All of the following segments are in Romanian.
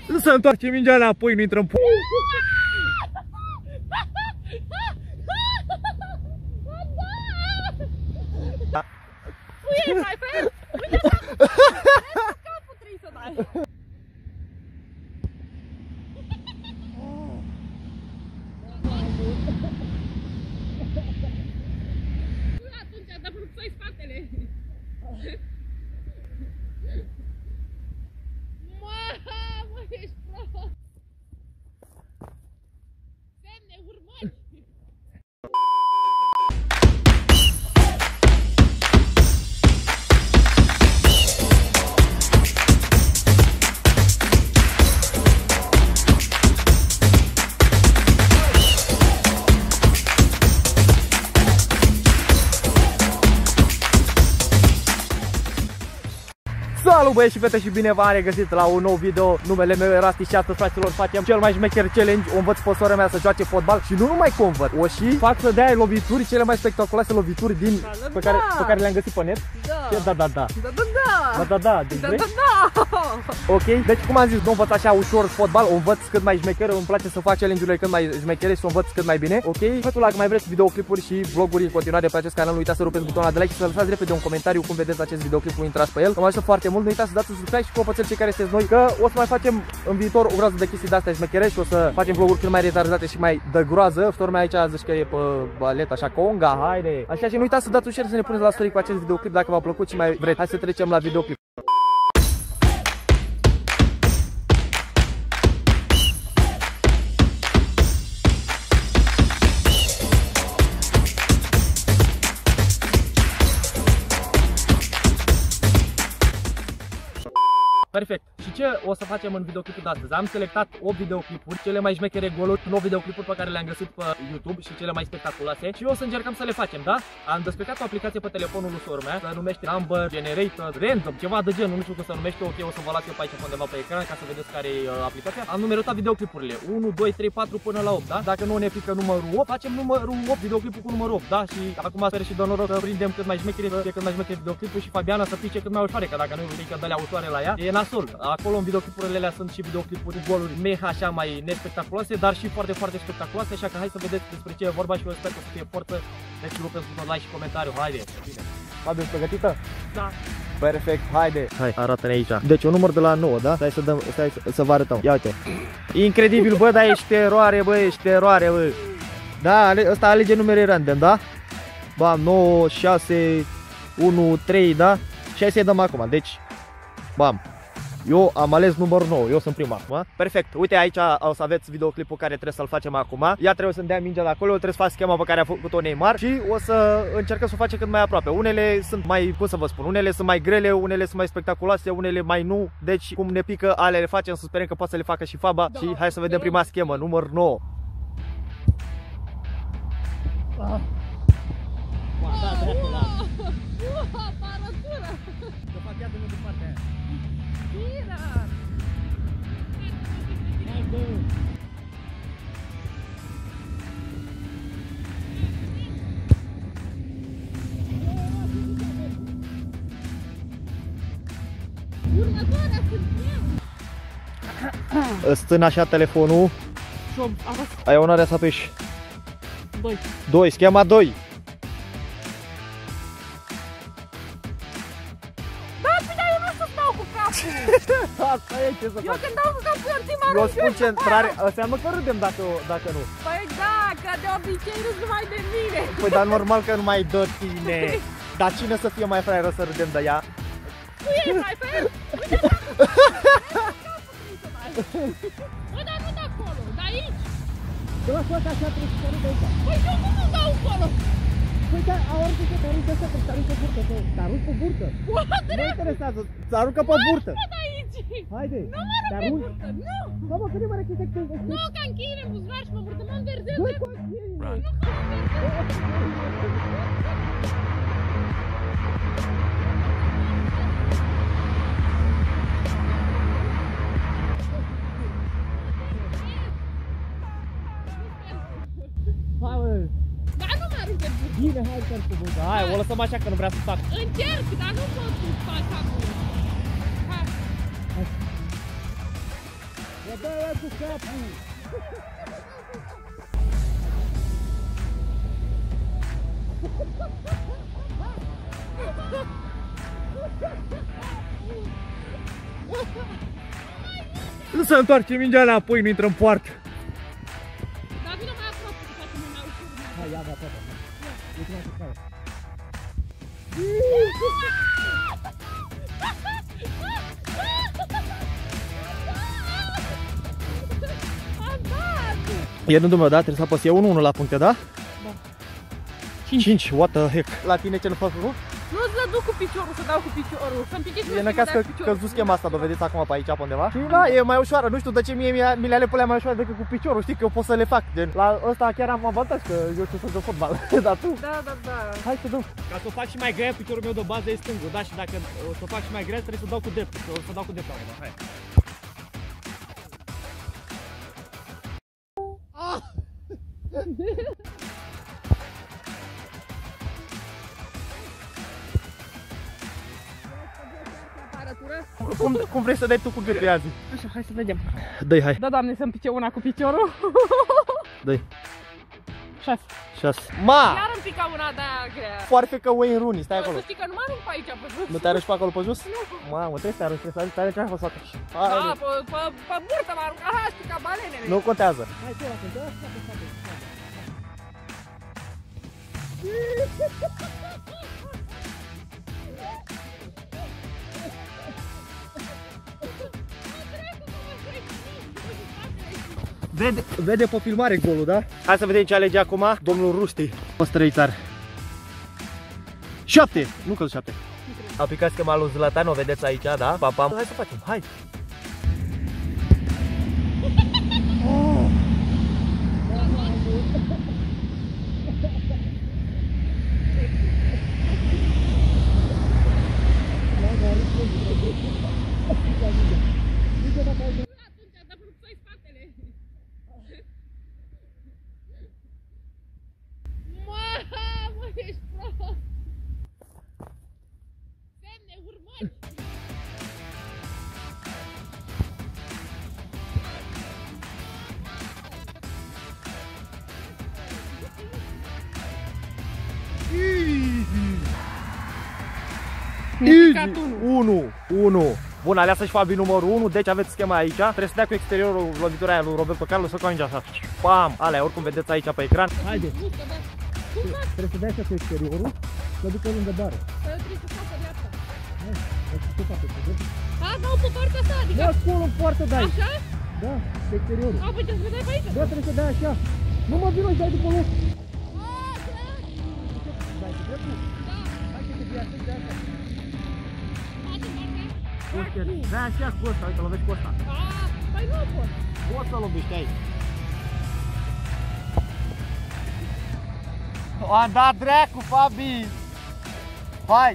Să întoarce mingea înapoi, nu intră în Uite, mai fel! Uite, capul trebuie să dai! Atunci, dar frucțoi spatele! Mamă, ești prost! Semne, urmări! Salut băieți și fete și bine v-am regăsit la un nou video. Numele meu era Sti și astăzi, fraților, facem cel mai șmecher challenge. O învăț pe sora mea să joace fotbal și nu numai că o învăț, o și fac să dea lovituri, cele mai spectaculoase lovituri din pe care le-am găsit pe net. Ok, deci cum am zis, nu învăț așa ușor fotbal, o învăț cât mai șmecher, îmi place să fac challenge-urile cât mai șmechere și o învăț cât mai bine. Ok, fătul dacă mai vreți videoclipuri și vloguri în continuare pe acest canal, nu uitați să rupeți butonul de like și să lăsați repede un comentariu cum vedeți acest videoclip, intrați pe el. Mă ajută foarte mult, nu uitați să dați un subscribe și copățel cei care sunteți noi, că o să mai facem în viitor o groază de chestii de astea șmechere și o să facem vloguri cât mai retardate și mai de groază. Sora mea aici zice că e pe balet, așa conga, haide. Așa și nu uitați să dați un share, să ne puneți la story cu acest videoclip dacă v-a plăcut și mai vreți. Hai să trecem la videoclip. Perfect. Și ce o să facem în videoclipul de astăzi? Am selectat 8 videoclipuri, cele mai șmechere goluri, 9 videoclipuri pe care le-am găsit pe YouTube și cele mai spectaculoase. Și o să încercăm să le facem, da? Am descărcat o aplicație pe telefonul lui sora mea, se numește Number Generator Random, ceva de genul, nu știu cum se numește. Ok, o să vă las eu pe aici undeva pe ecran ca să vedeți care e aplicația. Am numerotat videoclipurile 1, 2, 3, 4 până la 8, da? Dacă nu ne pică numărul 8, facem numărul 8, videoclipul cu numărul 8, da? Și acum sper și de noroc să prindem cât mai șmechere, cât mai șmechere videoclipul și Fabiana să pice cât mai ușoare, că dacă nu îi pică de alea ușoare la ea, e nasol. Acolo în videoclipurile alea sunt și videoclipuri cu goluri mega așa mai nespectaculoase, dar și foarte, foarte spectaculoase, așa că hai să vedeți despre ce e vorba și eu sper că o să fie forță. Deci rupeți butonul like și comentariu, haide! Bine! Fabi, ești pregătită? Da! Perfect, haide! Hai, arată-ne aici. Deci un număr de la 9, da? Stai să dăm, stai să vă arătăm. Ia uite. Incredibil, bă, dar ești eroare, bă, ești eroare, bă. Da, ăsta alege numere random, da? Bam, 9, 6, 1, 3, da? Și hai să-i dăm acum, deci bam. Eu am ales numărul 9, eu sunt prima acum. Perfect, uite aici o să aveți videoclipul care trebuie să-l facem acum. Ea trebuie să-mi dea mingea de acolo, eu trebuie să fac schema pe care a făcut-o Neymar și o să încercăm să o facem cât mai aproape. Unele sunt mai, cum să vă spun, unele sunt mai grele, unele sunt mai spectaculoase, unele mai nu. Deci cum ne pică, ale le facem, să sperăm că poate să le facă și Faba. Da. Și hai să vedem prima schemă, numărul 9. Îți țin așa telefonul. Ai onoarea să apeși 2, schema 2. Da, bine, eu nu știu să dau cu capul. Asta e, ce să fac? Eu când dau cu capul, eu țin mă eu spun centrare, înseamnă că râdem dacă nu. Păi da, că de obicei râd numai de mine. Păi dar normal că nu mai dă tine. Dar cine să fie mai fraieră să râdem de ea? Tu ești mai fel? Uite, bă, dar nu de acolo, de aici. Că la soata așa trebuie să râde aici. Păi eu cum îmi dau acolo? Păi da, orice că te aruncă așa, te aruncă pe burtă, te arunci pe burtă. Nu interesează, te aruncă pe burtă. Nu, de aici. Haide. Nu mă arunc pe burtă, nu. Da, mă, că nu mă rechize că... Nu, că închide în buzunar și mă burtă, mă înverzez. Băi, cu aceea. Nu, că mă înverzez. Hai, bă. Dar nu mă arunc pe burtă. Bine, hai să pe burtă. Hai, o lăsăm așa că nu vrea să fac. Încerc, dar nu pot să fac acum. Hai. Dă-i cu capul! Nu se întoarce mingea înapoi, nu intră în poartă. Dar vină mai aproape să facem mai ușor. Hai, ia, aproape. Uite mai pe E rândul meu, da? Trebuie să apăs eu 1-1 la puncte, da? Da. 5, what the heck? La tine ce nu fac cu? Nu să duc cu piciorul, să dau cu piciorul. Să-mi pichezi E în caz că căzu schema asta, dovedeți acum pe aici, pe undeva. Și da, e mai ușoară, nu știu de ce mie mi le ale pe alea mai ușoare decât cu piciorul, știi că eu pot să le fac. Gen, la ăsta chiar am avantaj, că eu știu să joc fotbal. Dar tu? Da. Hai să dăm. Ca să o fac și mai grea, piciorul meu de bază e stângul, da? Și dacă o să o fac și mai grea, trebuie să dau cu dreptul. O să dau cu dreptul acum, hai. Cum vrei să dai tu cu gâtul azi? Așa, hai să vedem. Dă-i, hai. Da, Doamne, să-mi pice una cu piciorul. Dă-i. 6. 6. Ma! Iar îmi pica una de-aia grea. Foarte că Wayne Rooney, stai acolo. Să știi că nu mă arunc pe aici, pe jos. Nu te arunci pe acolo pe jos? Nu. Mamă, trebuie să te arunci, trebuie să te arunci pe Da, pe burtă m-a aruncat, ha, știi, ca balenele. Nu contează. Hai, tu, Vede pe filmare golul, da? Hai să vedem ce alege acum domnul Rusti. O străițar. 7! Nu că 7. A picat schema lui Zlatan, o vedeți aici, da? Pam. Hai să facem, hai! Easy. 1. Bun, aleasă și Fabi numărul 1, deci aveți schema aici. Trebuie să dea cu exteriorul lovitura aia lui Roberto Carlos, să coange așa. Pam! Alea, oricum vedeți aici pe ecran. Haide! Trebuie să dea așa cu exteriorul, să ducă lângă bară. Trebuie să facă dreapta. A, dau pe partea asta, adică... Da, acolo în poartă dai. Așa? Da, pe exteriorul. A, păi trebuie să dai pe aici. Da, trebuie să dai așa. Nu mă vino și dai după loc. Dai cu dreptul? Da. Hai că te fie așa, de asta. Face partea. Da, așa cu ăsta, uite, lovești cu ăsta. A, păi nu pot. Poți să lovești aici. A dat dracu, Fabi! Hai!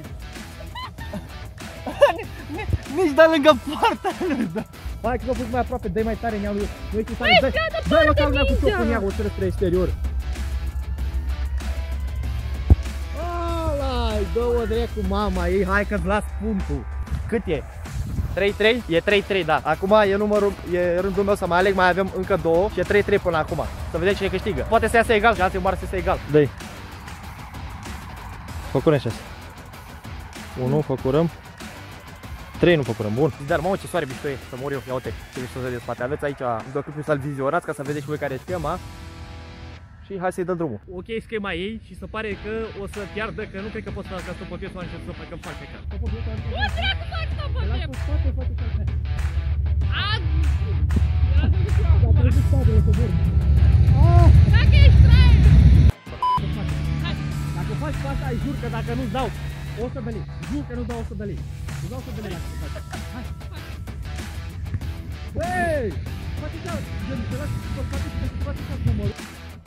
Nici de lângă poartă nu da. Hai că l-a pus mai aproape, dă-i mai tare, neaul. Nu uite tare, dă-i ca lumea cu ciocul neaul, să spre exterior. Ala-i, dă-o dracu, mama ei, hai că-ți las punctul. Cât e? 3-3? E 3-3, da. Acum e rândul meu să mai aleg, mai avem încă 2 și e 3-3 până acum. Să vedem cine câștigă. Poate să iasă egal, șanse mari să iasă egal. Dă-i. Făcurăm 6. 1, făcurăm. 3 nu făcurăm, bun. Dar mamă ce soare mișto e, să mor eu, ia uite ce mișto se de spate. Aveți aici videoclipul să-l vizionați ca să vedeți și voi care e schema. Și hai să-i dăm drumul. Ok, schema ei și se pare că o să piardă, că nu cred că pot să facă pe piesă și să facem foarte ca. O, dracu, faci asta pe drept. A, dacă ești traier. Dacă faci pe asta, jur că dacă nu-ți dau 100 de lei. Jur că nu dau 100 de lei. Nu dau 100 de lei dacă faci. Hai. Hei! Face așa, gen, te lași pe spate și te faci așa numărul.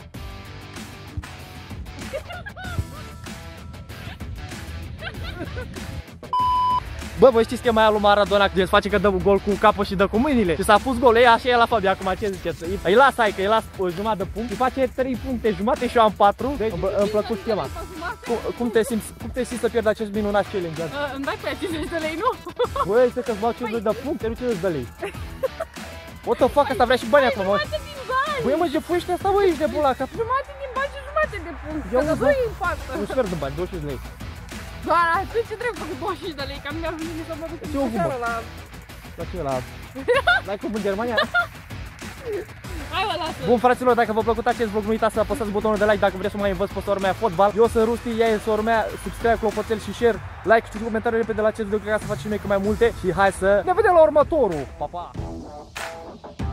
Bă, voi știți schema aia lui Maradona, că face că dă gol cu capul și dă cu mâinile? Și s-a pus gol, ei așa e la Fabi, acum ce ziceți? Îi las, hai că îi las o jumătate de punct, îi face 3 puncte jumate și eu am 4. Deci îmi plăcut schema. Cum te simți să pierzi acest minunat challenge? Îmi dai pe 50 de lei, nu? Băi, să că-ți dau 50 de puncte, nu 50 de lei. What the fuck, asta vrea și bani acum, mă. Jumate din bani! Băi, mă, jefuiește asta, bă, ești nebun la cap. Jumate din bani și jumate de punct. Ia Că uzi, nu impactă. Un sfert de bani, 25 de lei. Doar atunci ce trebuie cu 25 de lei? Că mi-ar veni să mă duc Ce o fumă? seara la... La ce, la... La cum în Germania? Hai mă, lasă! Bun, fraților, dacă v-a plăcut acest vlog, nu uitați să apăsați butonul de like dacă vreți să mai învăț pe sora mea fotbal. Eu sunt Rusti, ea e sora mea, subscribe, clopoțel și share, like și comentarii repede la acest video, ca să facem noi cât mai multe. Și hai să ne vedem la următorul. Pa, pa!